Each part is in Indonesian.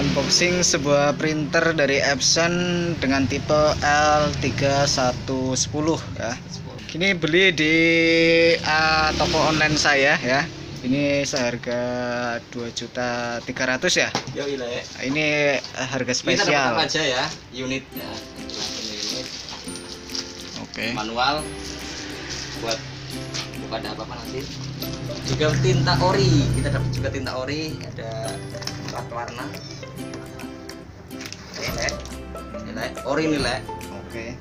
Unboxing sebuah printer dari Epson dengan tipe L3110 ya. Ini beli di toko online saya ya. Ini seharga 2.300.000 ya. Yo iya. Ini harga spesial. Kita dapat aja ya unitnya. Unit. Oke. Manual buat ada apa-apa nanti. Juga tinta ori. Kita dapat juga tinta ori, ada 4 warna. Nilai ori nilai. Oke.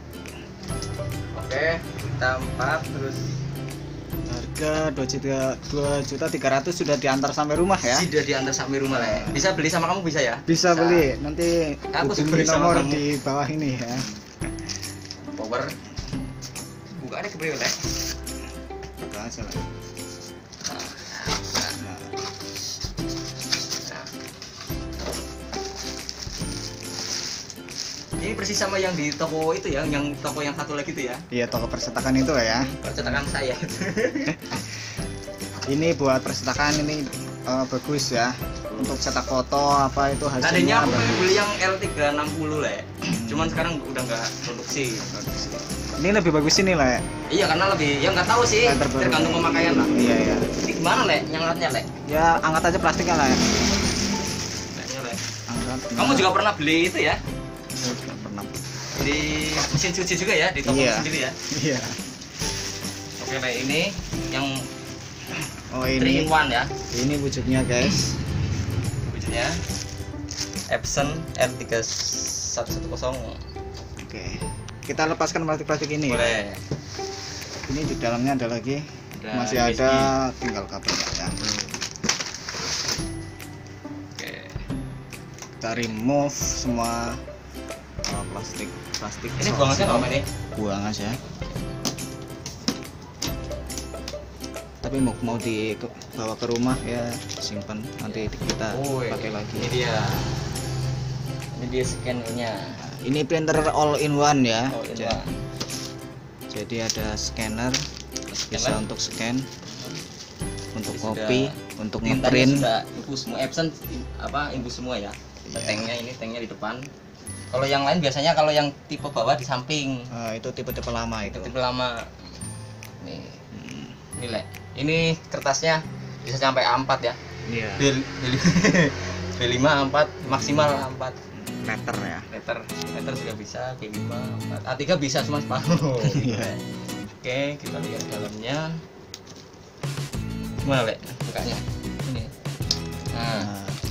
Kita 4 terus Harga 2.300.000 sudah diantar sampai rumah ya. sudah diantar sampai rumah lah. Bisa beli sama kamu bisa ya? Bisa beli. Nanti Aku hubungi beli sama nomor kamu. di bawah ini ya. Power. Buka ada kebriol ya. Buka aja lah. Nah, Ini persis sama yang di toko itu ya, yang toko yang satu lagi itu ya. iya, toko persetakan itu lah ya. Percetakan saya. Ini buat persetakan ini bagus ya. Untuk cetak foto apa itu Tadinya hasilnya aku pengen bagus. beli yang L360 lah ya. Cuman sekarang udah nggak produksi. Ini lebih bagus ini lah ya. Iya karena lebih, ya nggak tahu sih, Yang terbaru. tergantung pemakaian lah. Iya ya. Ini gimana le, nyangatnya le? Ya angkat aja plastiknya lah ya. Kayaknya, Le. Angkat. Kamu juga pernah beli itu ya? Saya juga pernah. Di mesin cuci juga ya, di toko Iya. sendiri ya. Iya. Oke le, ini yang Oh 3 ini. in 1 ya. Ini wujudnya guys. Wujudnya Epson R3110. Oke. Kita lepaskan plastik-plastik ini. Boleh. Ini di dalamnya ada lagi. Ada Masih USB. ada tinggal kabelnya ya. Oke. Kita remove semua plastik. Ini buang aja nggak ini? Buang aja. Tapi mau dibawa ke rumah ya simpan, nanti kita pakai lagi. Ini dia scannernya. Ini printer all in one ya. Oh, ini Pak. Jadi ada scanner, bisa Scanner. untuk scan, untuk Ini sudah- copy, untuk Tintanya ngeprint. sudah infus semua, Epson infus semua ya. Iya. Tanknya di depan. Kalau yang lain biasanya kalau yang tipe bawah di samping. Itu tipe-tipe lama Itu itu. tipe lama. Nih, Hmm, ini Le. Ini kertasnya bisa sampai A4 ya. Iya. B5 A4 maksimal A4. Letter ya. Letter juga bisa, B5 A4. A3 bisa cuma separuh. Iya. Oke, kita lihat dalamnya. Gimana Le? Bukanya. Ini. Nah.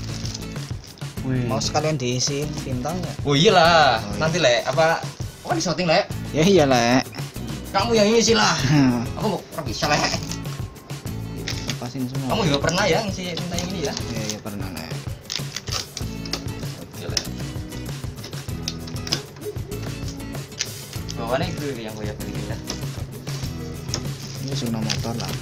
Mau sekalian diisi tintanya? Oh iyalah, Oh, iya. nanti Le, apa di shooting Le? Ya iyalah. Kamu yang ngisi lah. Aku mau bisa Le. Lepasin semua. Kamu juga pernah ya ngisi tinta yang ini ya? Iya, iya pernah lah. Oke Le. Bawahnya itu yang gue beli ya. Ini Suna motor lah.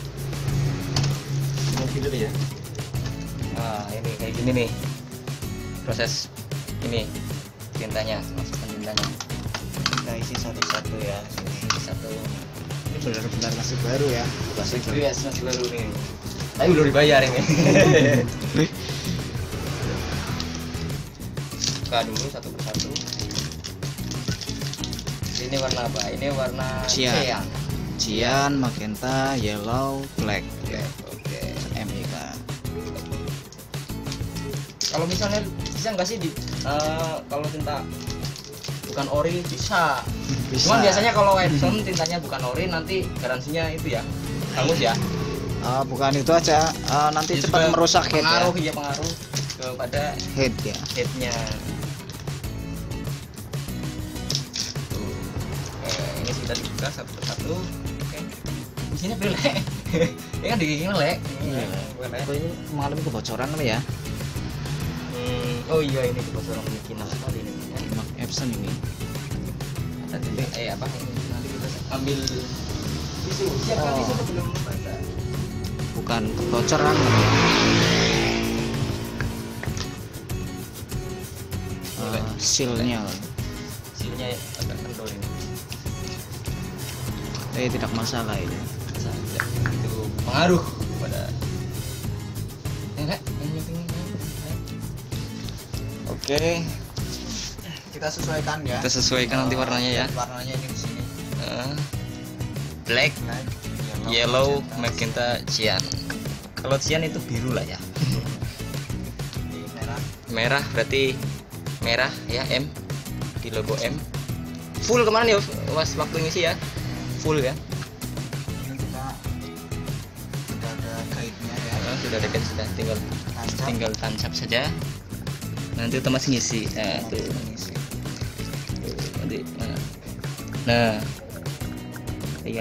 Mobil dulu ya. Nah, ini kayak gini nih. Proses ini tintanya, masukkan tintanya. Kita isi satu-satu ya. Ini satu. Ini benar-benar masih baru ya. Masih baru. Iya, masih baru nih. Tapi belum dibayar ini. Buka dulu satu persatu. Ini warna apa? Ini warna Cyan. Cyan, magenta, yellow, black. Ya. Oke. MIK. Kalau misalnya bisa nggak sih kalau tinta bukan ori bisa. Cuman biasanya kalau Epson tintanya bukan ori nanti garansinya itu ya hangus ya. Bukan itu aja. Nanti Itu cepat juga merusak head ya. pengaruh ya pengaruh kepada Head ya. headnya. Ini sudah dibuka satu persatu. Oke. Di sini beli Le. Ini kan digigit Le. Iya. Bukan Le. Apa ini mengalami kebocoran apa ya? Oh iya ini kebocoran bikin kali ini. Mark Epson ini. Tadi apa ini nanti kita ambil tisu. Siapkan tisu sebelum baca. Bukan kebocoran. Sealnya. Silnya agak kendor ini. Tidak masalah ini. Itu pengaruh pada enggak ini Oke, kita sesuaikan ya. Kita sesuaikan nanti warnanya ya. Warnanya ini di sini. Black, Black, yellow, magenta, cyan. Kalau cyan itu biru lah ya. merah. Merah berarti merah ya, M di logo M. Full kemarin ya was waktu ngisi ya. Full ya. Ini kita sudah ada guide-nya ya. Sudah ada guide, sudah tinggal tancap saja. Nanti otomatis ngisi. Tuh. Mengisi. Tuh, nanti nah. Iya.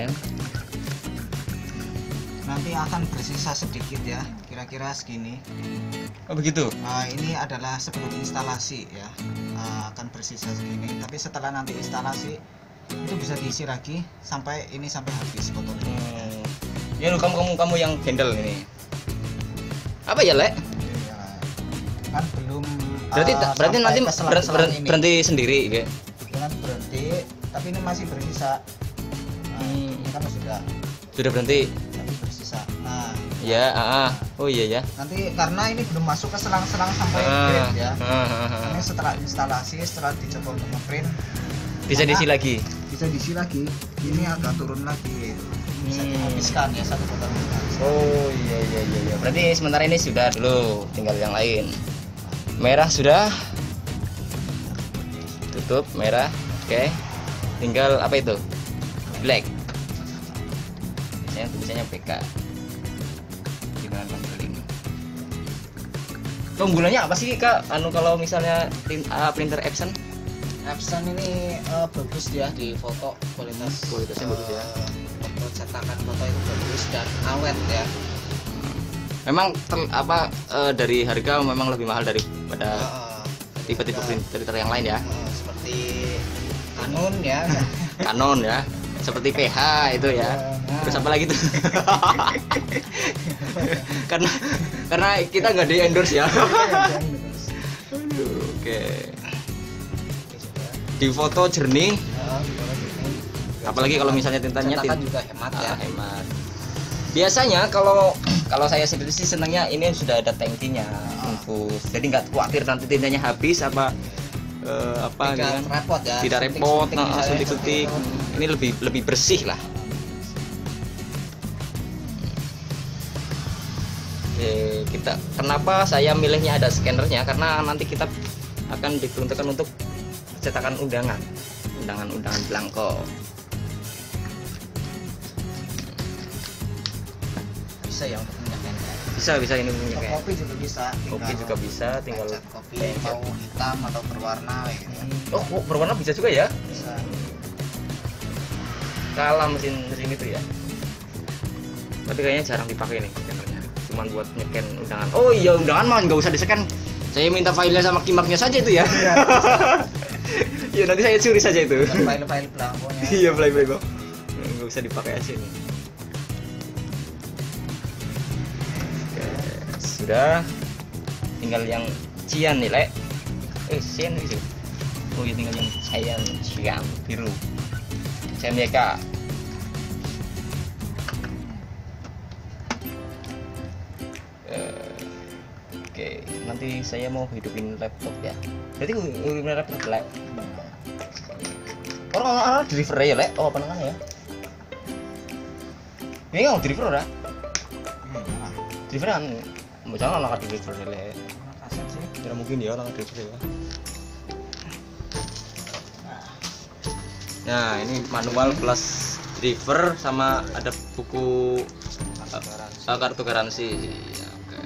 Nanti akan bersisa sedikit ya, kira-kira segini. Oh begitu. Ini adalah sebelum instalasi ya, akan bersisa segini. Tapi setelah nanti instalasi itu bisa diisi lagi sampai habis botolnya. Ya lu kamu yang handle ini. Apa ya, Lek? Ya, kan belum. Berarti nanti ini. berhenti sendiri gitu. Jangan berhenti, tapi ini masih bersisa. Ini kan sudah Berhenti. tapi bersisa. Nah, Ya, oh iya ya. nanti karena ini belum masuk ke selang-selang sampai print ya. Ini setelah instalasi, setelah dicoba untuk ngeprint, Bisa maka diisi lagi. bisa diisi lagi. Ini agak turun lagi. Bisa dihabiskan ya satu botol. Oh iya. Berarti sementara ini sudah dulu, tinggal yang lain. Merah sudah. Tutup merah. Oke. Tinggal apa itu? Black. Tulisannya PK. Dengan kontrol ini. Keunggulannya apa sih Kak? Kalau misalnya printer Epson? Epson ini bagus ya di foto, Kualitasnya bagus ya. Foto cetakan foto itu bagus dan awet ya. Memang dari harga memang lebih mahal daripada tipe-tipe printer yang lain ya. Seperti Canon ya. Canon ya. Seperti PH itu ya. Terus apa lagi tuh? karena kita nggak di endorse ya. Oke. Di foto jernih. Apalagi kalau misalnya tintanya juga hemat ya. Hemat. Biasanya kalau saya sendiri sih senangnya ini sudah ada tangkinya, infus. Jadi nggak khawatir nanti tintanya habis apa gitu kan. Repot ya. Tidak repot, suntik-suntik. Ini lebih bersih lah. Kenapa saya milihnya ada scannernya? Karena nanti kita akan diperuntukkan untuk cetakan undangan belangko. Bisa ya untuk minyak Bisa ini punya. Kopi juga bisa. Kopi juga bisa, tinggal kopi mau hitam atau berwarna gitu. Oh, berwarna bisa juga ya? Bisa. Kalah mesin itu ya. Tapi kayaknya jarang dipakai nih scannernya. Cuman buat nyekan undangan. Oh iya, undangan mah nggak usah di-scan. Saya minta filenya sama kimaknya saja itu ya. Iya, nanti saya curi saja itu. File-file belangkonya. Iya, file-file. Nggak usah dipakai aja ini. Sudah, tinggal yang cyan nih, Lek. Cyan gitu. Oh iya, tinggal yang cyan biru. Cyan ya Kak. Oke, nanti saya mau hidupin laptop ya. Berarti hidupin laptop, Lek. Orang driver ya, Lek. Oh, apa namanya ya? Ini nggak driver ora? Driver kan jangan langkah driver le. Tidak mungkin ya langkah driver ya. Nah, ini manual plus driver sama ada buku kartu garansi. Oke.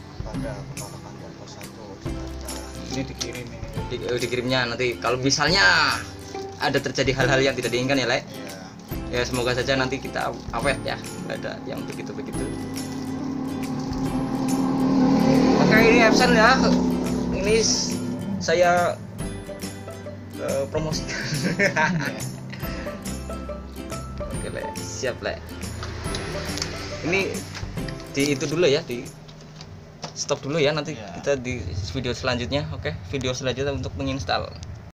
Ini dikirim ini. Dikirimnya nanti kalau misalnya ada terjadi hal-hal yang tidak diinginkan ya, Lek. Ya semoga saja nanti kita awet ya, nggak ada yang begitu-begitu. Oke, ini Epson ya. Ini saya promosikan. Oke, Le. Siap, Le. Ini di itu dulu ya, di stop dulu ya, nanti kita di video selanjutnya. Oke, video selanjutnya untuk menginstal.